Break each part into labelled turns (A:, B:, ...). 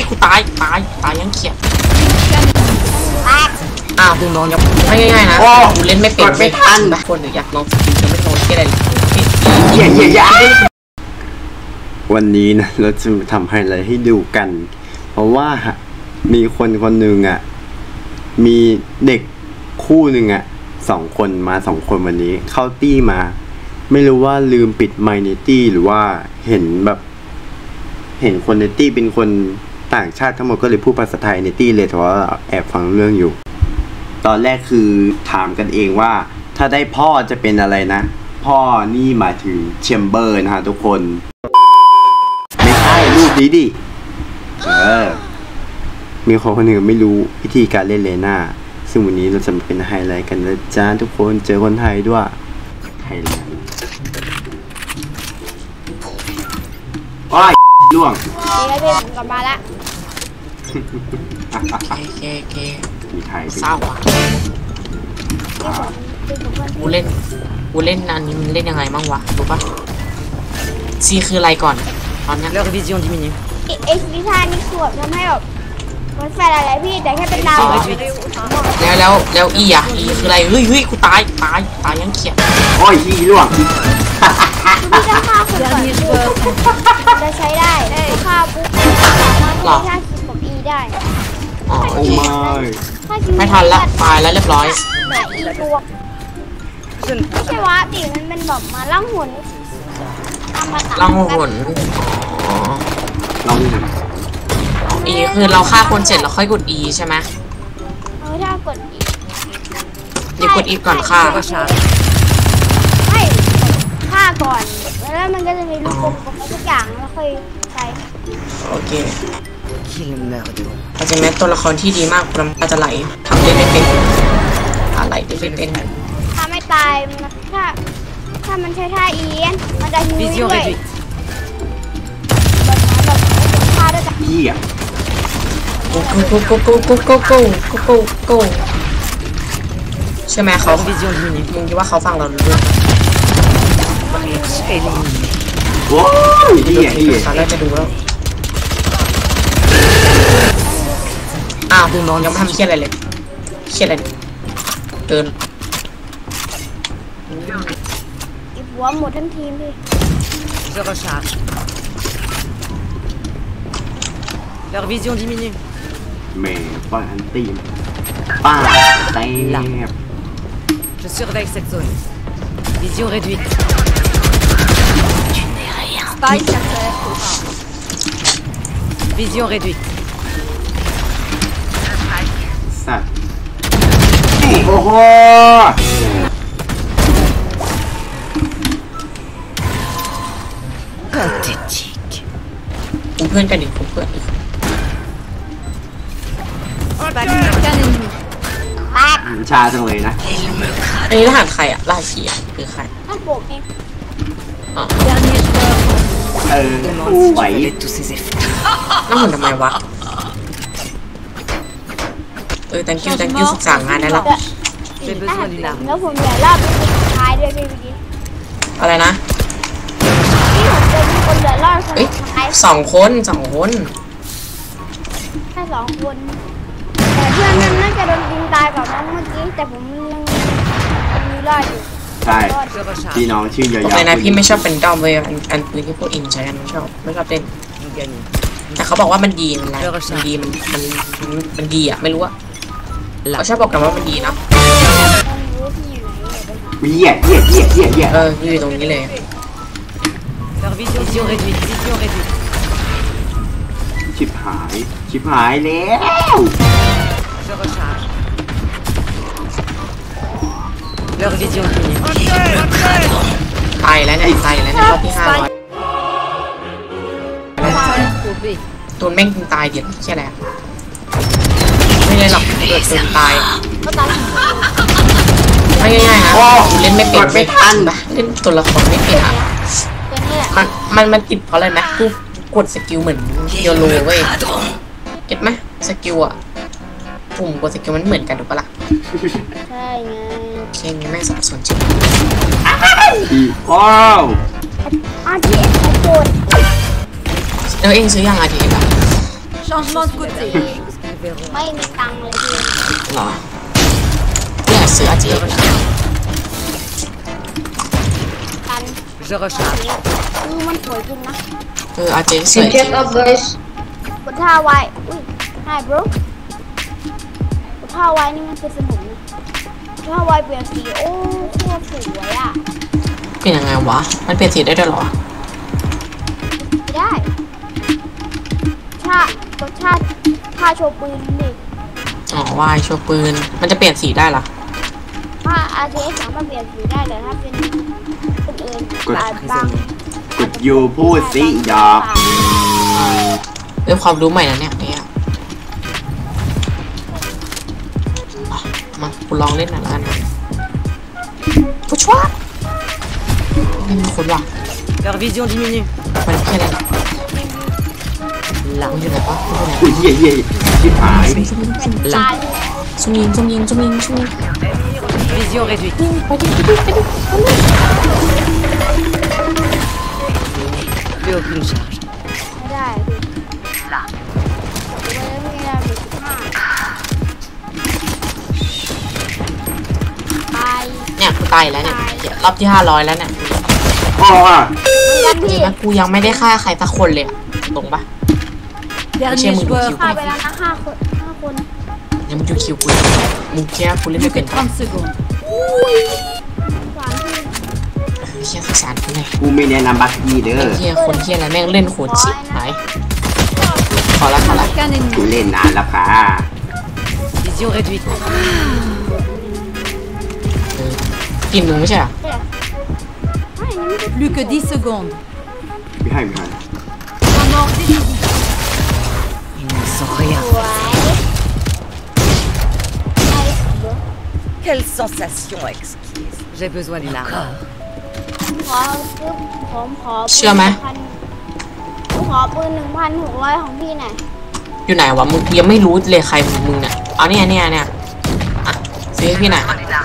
A: กูตายยังเขียดอ้าวน้องยังไม่ง่ายๆนะกูเล่นไม่เป็นไม่ทันคนหรืออยากลองสกิลจะไม่ลองแค่ไหน
B: วันนี้นะเราจะทำอะไรให้ดูกัน เพราะว่ามีคนหนึ่งอ่ะมีเด็กคู่หนึ่งอ่ะ2 คนมา2 คนวันนี้เข้าตี้มาไม่รู้ว่าลืมปิดไมค์ในตี้หรือว่าเห็นคนในตี้เป็นคนต่างชาติทั้งหมดก็เลยพูดภาษาไทยในตี้เลยแต่ว่าแอบฟังเรื่องอยู่ตอนแรกคือถามกันเองว่าถ้าได้พ่อจะเป็นอะไรนะพ่อนี่หมายถึงแชมเบอร์นะฮะทุกคนไม่ใช่รูปนี้ดิมีคนหนึ่งไม่รู้วิธีการเล่นเลน่าซึ่งวันนี้เราจะมาเป็นไฮไลท์กันนะจ้าทุกคนเจอคนไทยด้วยไฮไลท์ว้ายล่วง
C: นี่ก็เป็นกลับมาละ
A: เค
B: มีไทย
A: เศร้าอ่ะกูเล่นอันนี้มันเล่นยังไงบ้างวะรู้ปะซีคืออะไรก่อนตอนนี้
C: Leur vision diminueวิชานี่ขวบทำให้แบบมันแฟนอะไรพี่แต่แค่เป็นดาว
A: แล้วอีอ่ะอีคืออะไรเฮ้ยกูตายยังเขียด
B: โอ้ยอีล่วง
C: พี่จะฆ่าคนก่อนจะใช้ได้ฆ่าปุ๊บฆ่าคิดของอีได้
A: โอ้ไม่ทันละตายแล้วเรียบร้อย
C: เหมือนอีตัวไม่ใช่ว่าติมันเป็นแบบมาล่องหุ่น
A: ล่องหุ่นอีคือเราฆ่าคนเสร็จเราค่อยกด E ใช่ไหม
C: ถ้ากด E
A: เดี๋ยวกด E ก่อนฆ่า
C: ไม่ฆ่าก่อนแล้วมันก็จะมีลูกกลมๆทุกอย่างแล้วค่อยใช้
A: โอเคอาจจะแม้ตัวละครที่ดีมากน้ำตาจะไหลทำได้ไม่เป็นอะไรได้ไม่เป็น
C: ถ้าไม่ตายถ้ามันใช้ท่า E มันจะฮิวด้วย
B: พี่อ่ะ
A: โกใช่ไหมเขามึงคิดว่าเขาฟังเราหรือเปล่า
B: ว้าวพี่
A: ตอนแรกจะดูแล้วอ้าวดูน้องยังไม่ทำเครียดอะไรเลยเครียดอะไรเกิน
C: อีหัวหมดทั้งทีมพี่
D: Leur vision diminue.
B: Mais pas un team. Pas un
D: Je surveille cette zone. Vision réduite.
C: Tu n'es rien. Spike.
D: Vision réduite.
B: Ça. Oh.
D: Pathétique.
A: เพื่อนกันอีกเพื่อนอีก
B: ชาจังเลยนะ
A: อันนี้รหัสใครอ่ะรหัสสีคือใคร
C: ท่านโบกเอง
B: ไหว
A: น้ำหุ่นทำไมวะthank you ศึกษางานได้แล้ว
C: แล้วผมอยากรอบสุดท้ายด้วยพี่
A: อะไรนะ
C: พี่ผมจะมีคนเหลือรอดคนสุดท้าย
A: 2 คน
C: แค่2 คนแต่เพื่อนมันน่าจะโดนยิงตายกับน้องเมื่อกี้แต่ผมยังมีรอดอยู่
B: ใช่พี่น้องชื่อยาวๆ
A: เลยนะพี่ไม่ชอบเป็นด้อมเว้ยอันปืนที่พวกอินใช้กันไม่ชอบเล่นแต่เขาบอกว่ามันดีมันดีมันดีอ่ะไม่รู้อ่ะเขาชอบบอกกันว่ามันดีเนาะ
B: เหี้ย
A: อยู่ตรงนี้เลย
D: Vision réduite.
B: ชิบหายแล้ว
D: Je recharge. Leur vision diminue.
A: ตายแล้วเนี่ยรอบที่500ตัวแม่งตายเดี๋ยวแค่ไหนไม่ได้หรอกเกิดตัวตายไม่ง่ายๆนะเล่นไม่เป็นไม่ทันเล่นตัวละครไม่เป็นอ่ะมันติดเพราะอะไรนะกูกดสกิลเหมือนโยโลเว้ยเก็ตไหมสกิลอ่ะปุ่มกดสกิลมันเหมือนกันถูกปะล่ะ
C: ใช่ไง
A: เช่นไม่สับสนจริง
B: ว้าว
C: RTX กด
A: เองซื้อยัง RTX อ่ะ
D: Changement de côté.
C: ไม่มีตังค์เลยพี่
A: หรอเนี่ยซื้ออาเจียนะ
C: กัน
D: Je recharge.
C: มันสวยจริงนะ
A: อาเจียสวยจริง
C: กดท่าไว้อุ้ย hi bro กดท่าไว้นี่มันเป็นสนุกนะท่าไว้เปลี่ยนสีโอ้โคตรสวยอ่ะ
A: เปลี่ยนยังไงวะมันเปลี่ยนสีได้ด้วยเหรอ
C: ไม่ได้กดท่าโชว์ปืนดิ
A: อ๋อวายโชว์ปืนมันจะเปลี่ยนสีได้เหรอ
C: ถ้า RTS สามารถเปลี่ยนสีได้แต่ถ้าเป็นคนอื่นบาง
B: กดยูพูดสิดอก
A: เป็นความรู้ใหม่นะเนี่ยมากูลองเล่นหน่อยละกันผู้ช่วยไม่มีคนว่ะ
D: Leur vision diminue.
A: มันแค่อะไรนะมันอยู่ไหนวะมันอยู่ไหน
B: อุ้ยเหี้ยชิบหาย
C: ตาย
A: ซุ่มยิง
D: Vision réduite.
A: ไปดิ
D: Plus aucune charge.
C: ไม่ได้พี่ไม่ได้มี15ตาย
A: เนี่ยกูตายแล้วเนี่ยรอบที่500แล้วเนี่ย
B: อ๋อ
C: กันพี่
A: แล้วกูยังไม่ได้ฆ่าใครสักคนเลยอะตรงปะ
D: Dernier
A: mon
D: joueur.
C: ฆ่าไปแล้วนะ5 คน
A: ยังไม่ดูคิวกูเลยมึงแค่กูเล่นไม่
D: Plus
A: เป็
D: que
A: นปะ
D: 30 secondes.
C: 3 ที่
A: เฮียคือสารกูไง
B: กูไม่แนะนำบัคกี้เด้อ
A: เฮียคนเฮียอะไรแม่งเล่นโหดชิบหายพอละ
D: Qu'un
B: กู
D: ennemi.
B: เล่นนานแล้วค่ะ
D: Vision réduite.
A: กินมึงไม่ใช่เหรอ
D: Plus que 10 secondes.
B: ไม่ให้
D: Un mort décisif. Ils ne sont rien.
C: สวย
D: Quelle sensation exquise. J'ai besoin d'une arme.
C: ขอซื้อผมขอ
A: เชื่อไหม
C: ผมขอปืน 1,600 ของพี่หน่อย
A: อยู่ไหนวะมึงยังไม่รู้เลยใครมึงเนี่ยเอาเนี่ยอ่ะซื้อให้พี่หน่อย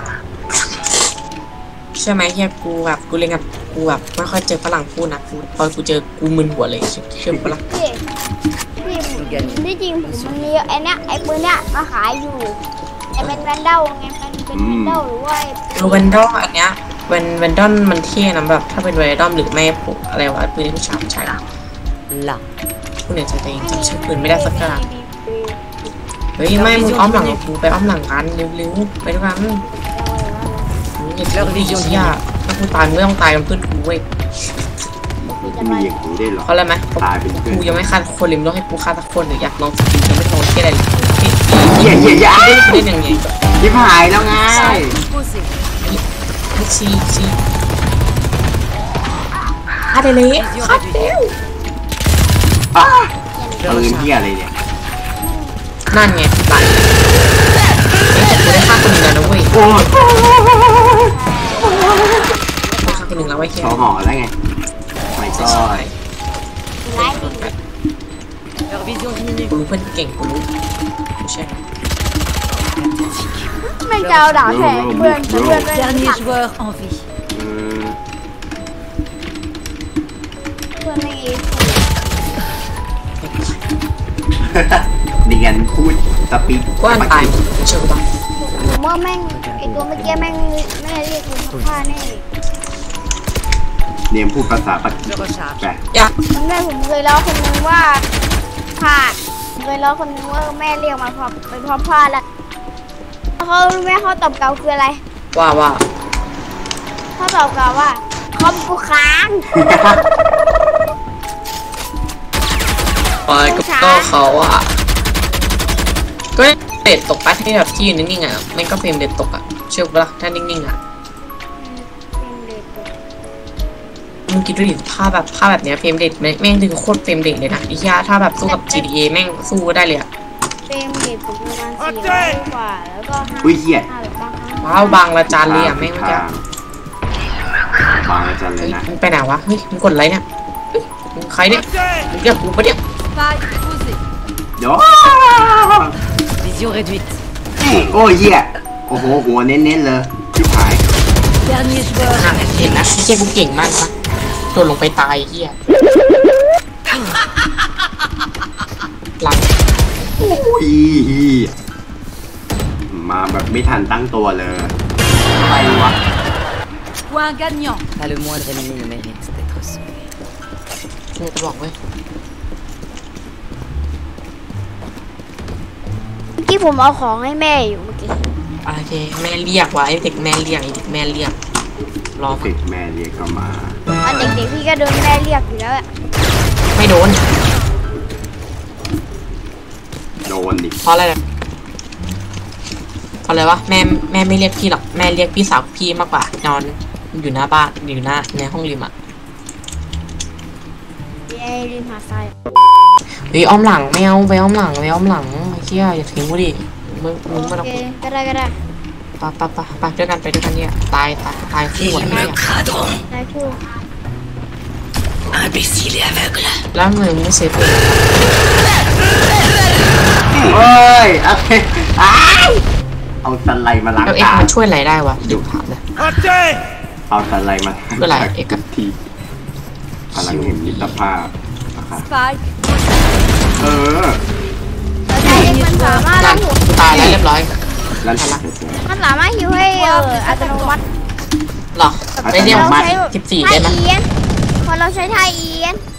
A: ใช่ไหมเฮียกูแบบกูเล่นกับกูแบบไม่ค่อยเจอฝรั่งพูดนะกูพอกูเจอกูมึนหัวเลยเชื่อปะล่ะ
C: พี่ที่จริงผมมีไอ้เนี้ยไอ้ปืนเนี้ยมาขายอยู่ไอ้เป็นแวนเดลไงเป็นแวนเดลหรือว่า
A: เวนดอลอันเนี้ยเวนดอลมันเท่นะแบบถ้าเป็นเวนดอลหรือไม่ปุ๊บอะไรวะปืนที่ผู้ชายใช้
D: Là.
A: ผู้เนี่ยจะเองจำชื่อปืนไม่ได้สักกระเฮ้ยไม่มึงอ้อมหลังกูไปอ้อมหลังกันเร็วๆไปด้วยกันอย่าทิ้งดิย่าถ้ากูตายมึงไม่ต้องตายกันเพื่อนกูเว้ย
B: มีอย่างกูได้หรอ
A: เพราะอะไรไหม
B: ตายเป็นเพื่อน
A: กูยังไม่ฆ่าคนเลยมึงต้องให้กูฆ่าสักคนหรืออยากลองสกิลยังไม่ลองแค่อะไรเลย
B: เหี้ย
A: เล่นอย่างไง
B: ชิบหายแล้วไง
D: Posé.
A: ซีฆ่าไปเลยฆ่าเร็ว
B: ปืนเหี้ยอะไรเนี่ย
A: นั่นไงตัดแต่กูได้ฆ่าคนหนึ่งแล้วนะเว้ย
B: โอ้ย
A: ฆ่าคนหนึ่งแล้วไว้แค่
B: ขอหอแล้วไงไม่ก็
C: ไล่ติด
D: Leur vision diminue.
A: กูรู้เพื่อนเก่งกูรู้กูใช่
C: ไม่จะเอาดาบแทงเพื่อนไม่
D: Dernier joueur en vie.
C: เพื่อนไม่เอฟ
B: เนียนพูดสปีด
A: กูอ่านตายเชื่อปะ
C: เมื่อแม่งไอตัวเมื่อกี้แม่งไม่ได้เรียกคุณค่าแน่
B: เนียนพูดภาษาปัจ
D: Je recharge.
B: แปล
A: อย่า
C: แม่ผมเคยเล่าคนนึงว่าพลาดเคยเล่าคนนึงว่าแม่เรียกมาเพราะเป็นเพราะพลาดแล้วเขาแม่เขาตอบกลับคืออะไร
A: ว่า
C: เขาตอบกลับว่าคอมกูค้าง
A: ปอยก็เขาอ่ะก็เด็ดตกปะที่แบบที่อยู่นิ่งๆอ่ะมันก็เฟรมเด็ดตกอ่ะเชื่อปะถ้านิ่งๆอ่ะมึงคิดดูดิภาพแบบเนี้ยเฟรมเด็ดแม่งดึงโคตรเฟรมเด็ดเลยนะอีย่าถ้าแบบสู้กับ GTA แม่งสู้ได้เลยอ่ะ
C: เฟรมเรทผมประมาณ400 กว่าแล้วก็
B: อุ้ยเหี้ย
C: 500
A: ว้าวบางละจานเลยอ่ะแม่งเมื่อกี้
B: บางละจันเล
A: เฮ้
B: ย
A: ย
B: นะ
A: มึงไปไหนวะเฮ้ยมึงกดอะไรเนี่ยเฮ้ยมึงใครเนี่ยมึงเรียกกูปะเนี่ย
D: Faille posée.
B: เดี๋ยว
D: Vision réduite.
B: โอ้ยเหี้ยโอ้โหหัวเน้นๆเลยชิบหาย
D: Dernier joueur.
A: อ่ะเห็นนะไอ้เหี้ยกูเก่งมากนะโดนลงไปตายไอ้เหี้ยหลัง
B: ยมาแบบไม่ทันตั้งตัวเลยอะไรวะ
D: Ou un gagnant. Pas le moindre ennemi ne mérite d'être sauvé.
A: กูจะบอกเว้ย
C: ที่ผมเอาของให้แม่อยู่เมื่อกี้
A: โอเคแม่เรียกว่ะไอ้เด็กแม่เรียกไอ้เด็กแม่เรียกรอ
B: เด็กแม่เรียกก็มา
C: อันเด็กๆพี่ก็โดนแม่เรียกอยู่แล้วอะ
A: ไม่โดน
B: โดนดิ
A: เพราะอะไรเนี่ยเพราะอะไรวะแม่ไม่เรียกพี่หรอกแม่เรียกพี่สาวพี่มากกว่านอนอยู่หน้าบ้านอยู่หน้าในห้องริมอ่ะ
C: พี่ไอ้ริมหาดทราย
A: เฮ้ยอ้อมหลังไม่เอาไปอ้อมหลังไปอ้อมหลังไอ้เหี้ยอย่าทิ้งกูดิมึง
C: โอ
A: ไม่ต้อง
C: เคก็ได้
A: ไปด้วยกันเนี่ยตายคู่หมดเลยอะ
C: ได้คู่
D: Imbécile et aveugle.
A: แล้วมึงไม่เซฟเลย
B: เฮ้ยโอเคอ้ายเอาสไลด์มาล้าง
A: แล้วเอ็ก
B: ตา
A: มันช่วยอะไรได้วะดูถามเลย
B: เอาสไลด์มา
A: เพื่ออะไรเอกอะ
B: ทีพลังเห็นมิตรภาพนะครับ
D: Spike.
B: เออ
C: แล้วได้มันสามารถ
A: นั่น
C: หิว
A: ตายแล้วเรียบร้อย
B: แล้วเสร็จ
C: มันสามารถหิวให้อัตโนมัติ
A: หรอได้เรียกมา14ได้ไหม
C: ท่าเอียนพอเราใช้ท่าเอียน